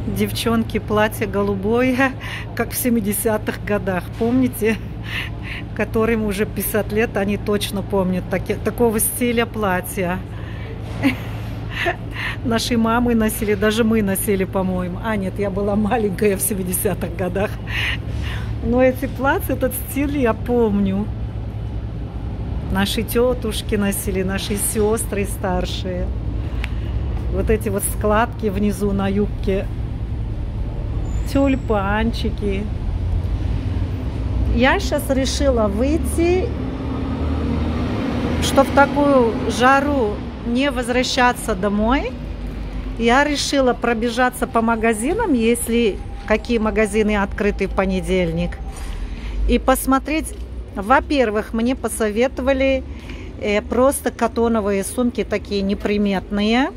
Девчонки, платье голубое, как в 70-х годах. Помните? Которым уже 50 лет, они точно помнят такого стиля платья. Наши мамы носили, даже мы носили, по-моему. А, нет, я была маленькая в 70-х годах. Но эти платья, этот стиль я помню. Наши тетушки носили, наши сестры старшие. Вот эти вот складки внизу на юбке. Тюльпанчики. Я сейчас решила выйти, что в такую жару не возвращаться домой. Я решила пробежаться по магазинам, если какие магазины открыты в понедельник. И посмотреть, во-первых, мне посоветовали просто катоновые сумки, такие неприметные.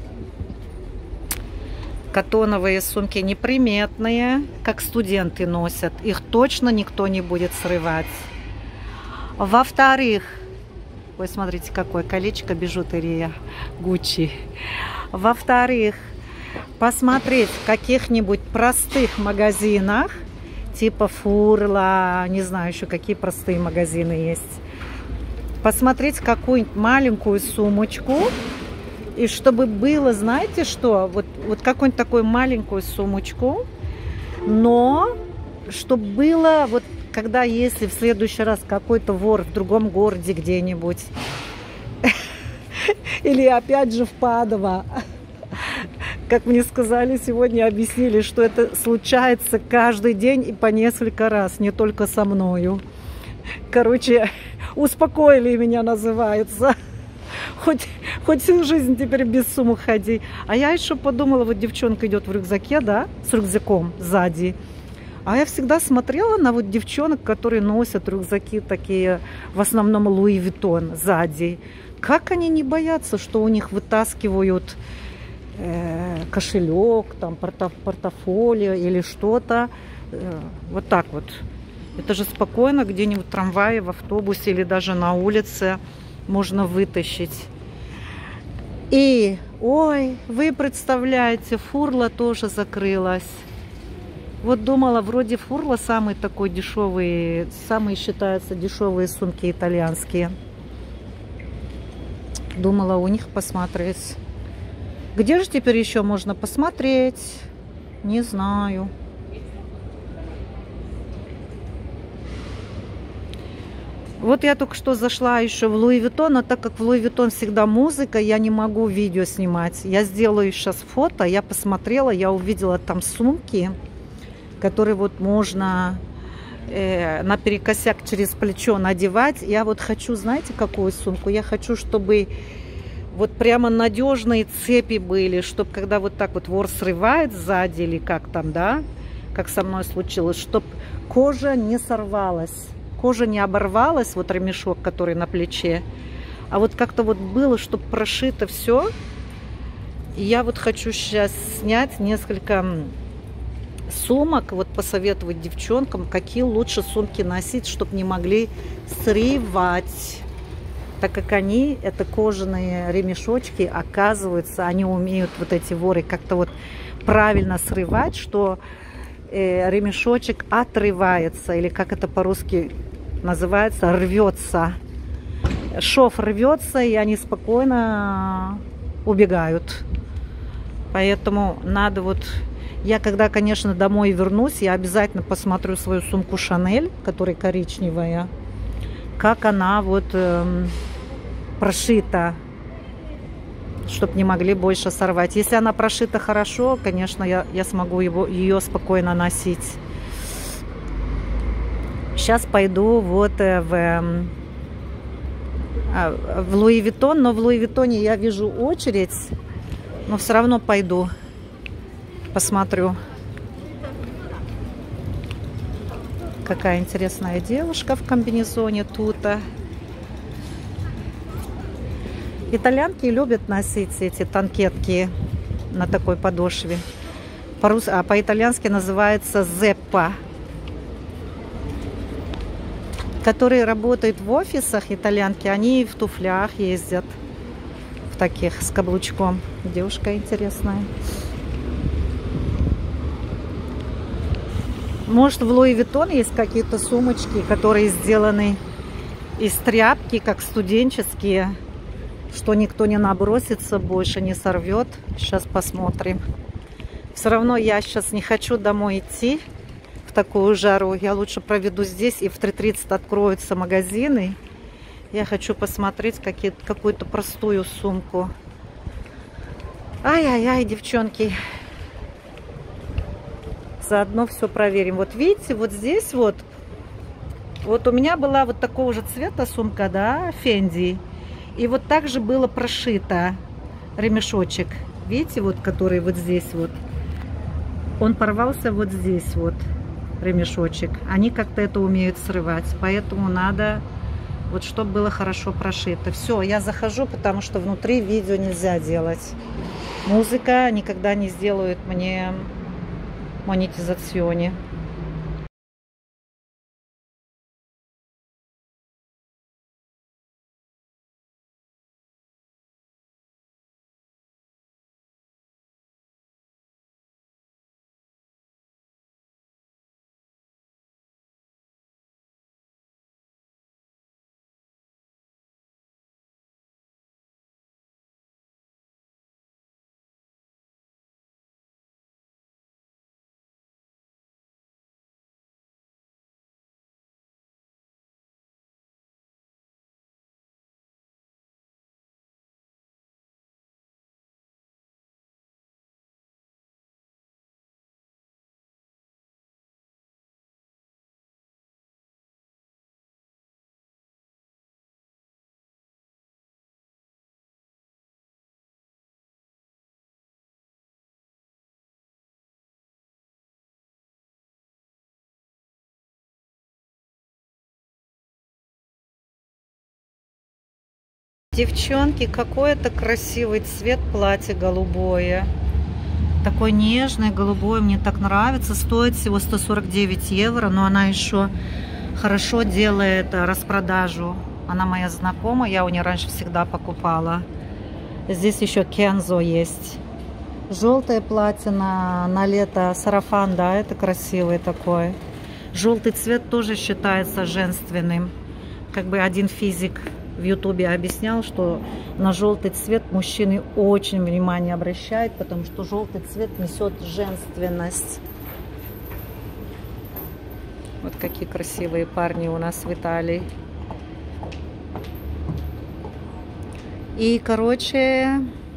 Катоновые сумки неприметные, как студенты носят. Их точно никто не будет срывать. Во-вторых, ой, смотрите, какое колечко, бижутерия Гуччи. Во-вторых, посмотреть в каких-нибудь простых магазинах, типа Фурла, не знаю еще какие простые магазины есть. Посмотреть какую-нибудь маленькую сумочку. И чтобы было, знаете что, вот какую-нибудь такую маленькую сумочку, но чтобы было, вот когда, если в следующий раз какой-то вор в другом городе где-нибудь, или опять же в Падово, как мне сказали сегодня, объяснили, что это случается каждый день и по несколько раз, не только со мною. Короче, успокоили меня, называется. Хоть всю жизнь теперь без сумок ходи. А я еще подумала, вот девчонка идет в рюкзаке, да, с рюкзаком сзади. А я всегда смотрела на вот девчонок, которые носят рюкзаки такие, в основном Луи Виттон сзади. Как они не боятся, что у них вытаскивают кошелек, там, портфолио или что-то. Вот так вот. Это же спокойно где-нибудь в трамвае, в автобусе или даже на улице можно вытащить. И, ой, вы представляете, Фурла тоже закрылась. Вот думала, вроде Фурла самый такой дешевый, самые считаются дешевые сумки итальянские. Думала у них посмотреть. Где же теперь еще можно посмотреть? Не знаю. Вот я только что зашла еще в Луи Виттон, но так как в Луи Виттон всегда музыка, я не могу видео снимать. Я сделаю сейчас фото, я посмотрела, я увидела там сумки, которые вот можно наперекосяк через плечо надевать. Я вот хочу, знаете, какую сумку? Я хочу, чтобы вот прямо надежные цепи были, чтобы когда вот так вот вор срывает сзади или как там, да, как со мной случилось, чтобы кожа не сорвалась. Кожа не оборвалась, вот ремешок, который на плече, а вот как-то вот было, чтобы прошито все. И я вот хочу сейчас снять несколько сумок, вот посоветовать девчонкам, какие лучше сумки носить, чтобы не могли срывать. Так как они, это кожаные ремешочки, оказывается, они умеют, вот эти воры, как-то вот правильно срывать, что ремешочек отрывается, или как это по-русски называется, рвется. Шов рвется, и они спокойно убегают. Поэтому надо вот... Я когда, конечно, домой вернусь, я обязательно посмотрю свою сумку Шанель, которая коричневая, как она вот прошита, чтобы не могли больше сорвать. Если она прошита хорошо, конечно, я смогу ее спокойно носить. Сейчас пойду вот в Луи Виттон, но в Луи Виттоне я вижу очередь, но все равно пойду, посмотрю. Какая интересная девушка в комбинезоне тута. Итальянки любят носить эти танкетки на такой подошве. По-итальянски называется зеппа. Которые работают в офисах, итальянки, они в туфлях ездят, в таких, с каблучком. Девушка интересная. Может, в Луи Виттон есть какие-то сумочки, которые сделаны из тряпки, как студенческие, что никто не набросится больше, не сорвет. Сейчас посмотрим. Все равно я сейчас не хочу домой идти в такую жару. Я лучше проведу здесь, и в 3:30 откроются магазины. Я хочу посмотреть какую-то простую сумку. Ай-яй-яй, девчонки. Заодно все проверим. Вот видите, вот здесь вот у меня была вот такого же цвета сумка, да, Фенди. И вот так же было прошито ремешочек. Видите, вот который вот здесь вот. Он порвался вот здесь вот, ремешочек. Они как-то это умеют срывать. Поэтому надо, вот чтобы было хорошо прошито. Все, я захожу, потому что внутри видео нельзя делать. Музыка никогда не сделает мне монетизационе. Девчонки, какой это красивый цвет платья, голубое. Такой нежный, голубой, мне так нравится. Стоит всего 149 евро, но она еще хорошо делает распродажу. Она моя знакомая, я у нее раньше всегда покупала. Здесь еще Кензо есть. Желтое платье на лето, сарафан, да, это красивый такой. Желтый цвет тоже считается женственным. Как бы один физик в Ютубе объяснял, что на желтый цвет мужчины очень внимание обращают, потому что желтый цвет несет женственность. Вот какие красивые парни у нас в Италии. И, короче,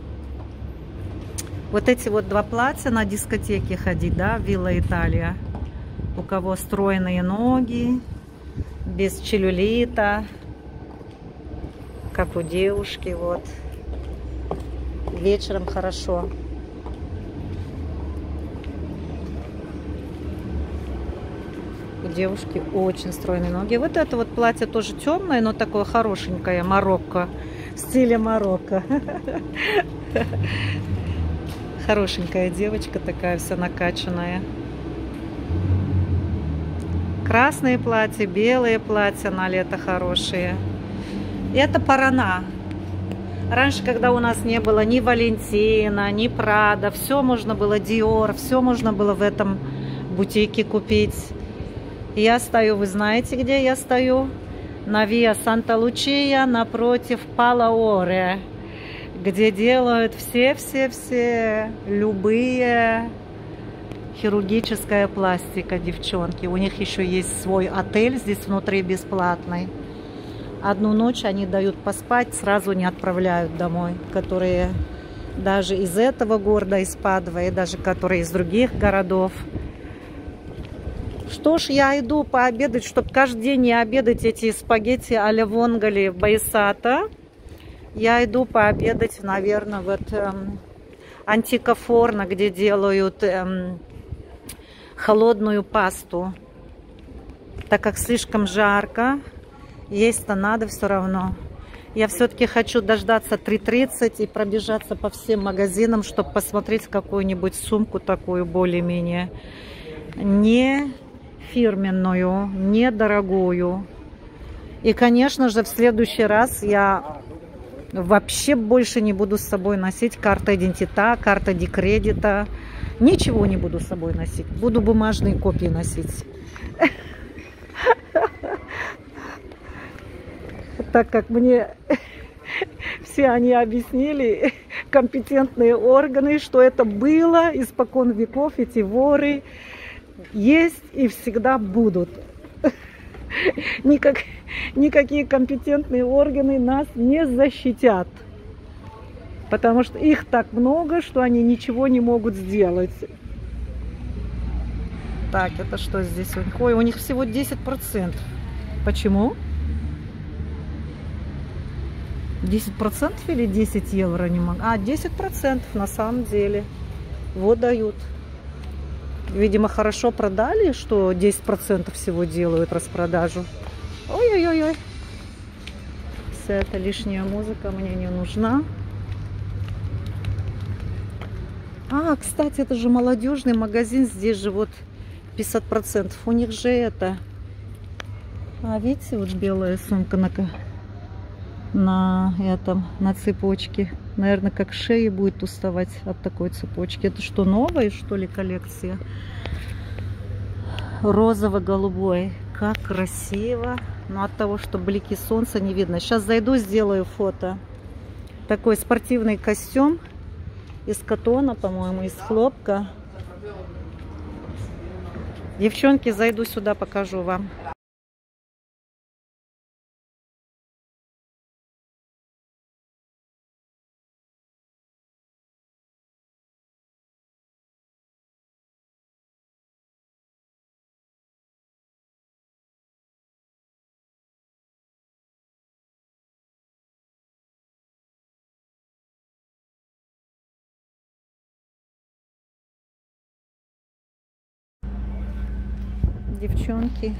вот эти вот два платья на дискотеке ходить, да, Вилла Италия. У кого стройные ноги, без целлюлита, как у девушки, вот. Вечером хорошо. У девушки очень стройные ноги. Вот это вот платье тоже темное, но такое хорошенькое, Марокко. В стиле Марокко. Хорошенькая девочка такая, вся накачанная. Красные платья, белые платья на лето хорошие. И это Парана. Раньше, когда у нас не было ни Валентина, ни Прада, все можно было, Диор, все можно было в этом бутике купить. И я стою, вы знаете, где я стою? На Виа Санта-Лучия, напротив Палаоре, где делают все любые хирургическая пластика, девчонки. У них еще есть свой отель здесь внутри бесплатный. Одну ночь они дают поспать, сразу не отправляют домой, которые даже из этого города, из Падова, и даже которые из других городов. Что ж, я иду пообедать, чтобы каждый день не обедать эти спагетти а-ля вонголи Боясата. Я иду пообедать, наверное, вот Антика Форно, где делают холодную пасту. Так как слишком жарко, есть-то надо все равно. Я все-таки хочу дождаться 3:30 и пробежаться по всем магазинам, чтобы посмотреть какую-нибудь сумку такую более-менее не фирменную, недорогую. И, конечно же, в следующий раз я Вообще больше не буду с собой носить карта идентита, карта декредита. Ничего не буду с собой носить. Буду бумажные копии носить. Так как мне все они объяснили, компетентные органы, что это было испокон веков, эти воры есть и всегда будут. Никакие компетентные органы нас не защитят, потому что их так много, что они ничего не могут сделать. Так, это что здесь? Ой, у них всего 10%. Почему? 10% или 10 евро не могу? А, 10% на самом деле. Вот дают. Видимо, хорошо продали, что 10% всего делают распродажу. Ой-ой-ой. Вся эта лишняя музыка мне не нужна. А, кстати, это же молодежный магазин. Здесь же вот 50%. У них же это... А, видите, вот белая сумка на цепочке. Наверное, как шея будет уставать от такой цепочки. Это что, новая, что ли, коллекция? Розово-голубой. Как красиво. Но от того, что блики солнца не видно. Сейчас зайду, сделаю фото. Такой спортивный костюм из катона, по-моему, из хлопка. Девчонки, зайду сюда, покажу вам. Девчонки,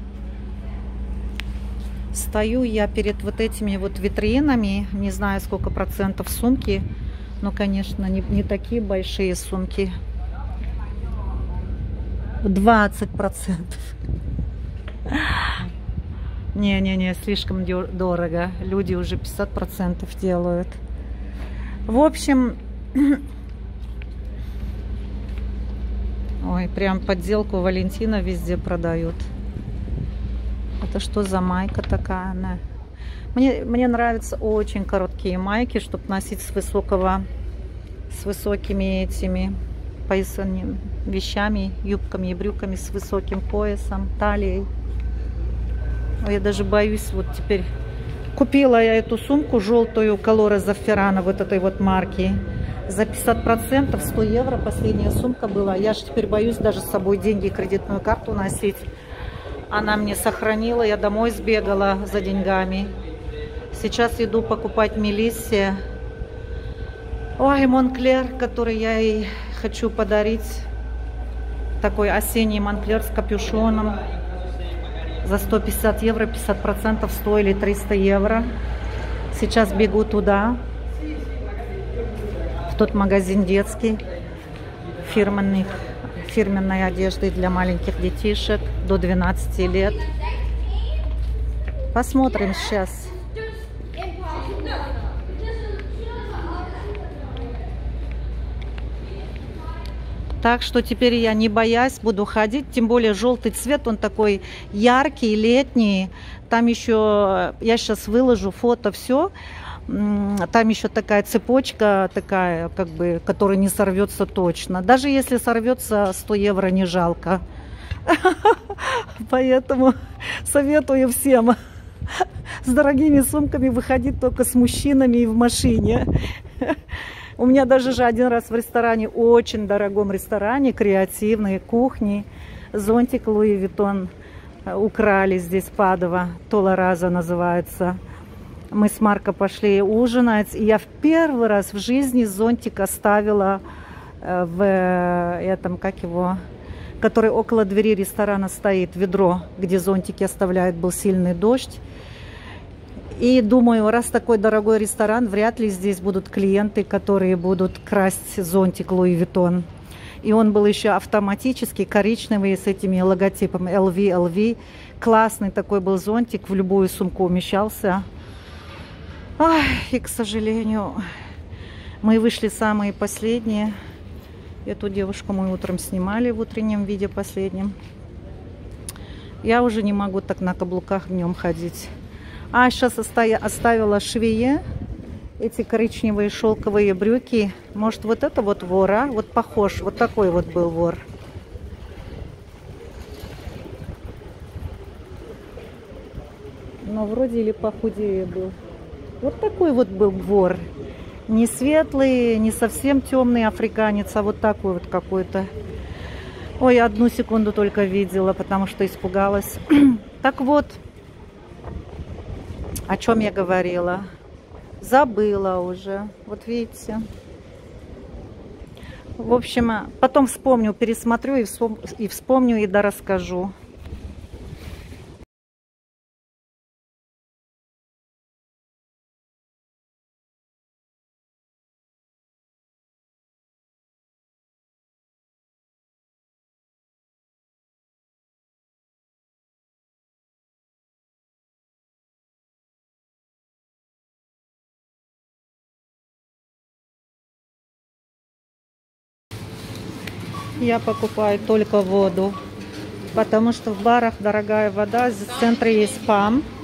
стою я перед вот этими вот витринами, не знаю сколько процентов сумки, но, конечно, не такие большие сумки, 20%. Не, слишком дорого, люди уже 50% делают. В общем, ой, прям подделку Валентина везде продают. Это что за майка такая? Она... Мне нравятся очень короткие майки, чтобы носить с высокими этими поясными вещами, юбками и брюками с высоким поясом, талией. Ой, я даже боюсь, вот теперь... Купила я эту сумку желтую Колора Зафферана, вот этой вот марки. За 50%, 100 евро последняя сумка была. Я же теперь боюсь даже с собой деньги и кредитную карту носить. Она мне сохранила, я домой сбегала за деньгами. Сейчас иду покупать Мелиссе. Ой, Монклер, который я ей хочу подарить. Такой осенний Монклер с капюшоном. За 150 евро, 50% стоили 300 евро. Сейчас бегу туда. Тот магазин детский, фирменной одежды для маленьких детишек до 12 лет. Посмотрим сейчас. Так что теперь я, не боясь, буду ходить. Тем более желтый цвет, он такой яркий, летний. Там еще, я сейчас выложу фото, все. Там еще такая цепочка, такая, как бы, которая не сорвется точно. Даже если сорвется, 100 евро не жалко. Поэтому советую всем с дорогими сумками выходить только с мужчинами и в машине. У меня даже же один раз в ресторане, очень дорогом ресторане, креативной кухни, зонтик Луи Виттон украли здесь, Падова, Толораза называется. Мы с Марко пошли ужинать, и я в первый раз в жизни зонтик оставила в этом, как его, который около двери ресторана стоит, ведро, где зонтики оставляют, был сильный дождь. И думаю, раз такой дорогой ресторан, вряд ли здесь будут клиенты, которые будут красть зонтик Луи Виттон. И он был еще автоматический, коричневый, с этими логотипами LV. Классный такой был зонтик, в любую сумку умещался. Ай, и, к сожалению, мы вышли самые последние. Эту девушку мы утром снимали в утреннем виде последнем. Я уже не могу так на каблуках днем ходить. А сейчас оставила швее эти коричневые шелковые брюки. Может, вот это вот вор, а? Вот похож, вот такой вот был вор. Но вроде или похудее был. Вот такой вот был вор. Не светлый, не совсем темный африканец, а вот такой вот какой-то. Ой, одну секунду только видела, потому что испугалась. Так вот, о чем я говорила. Забыла уже. Вот видите. В общем, потом вспомню, пересмотрю и вспомню, и дорасскажу. Я покупаю только воду, потому что в барах дорогая вода. Здесь в центре есть ПАМ.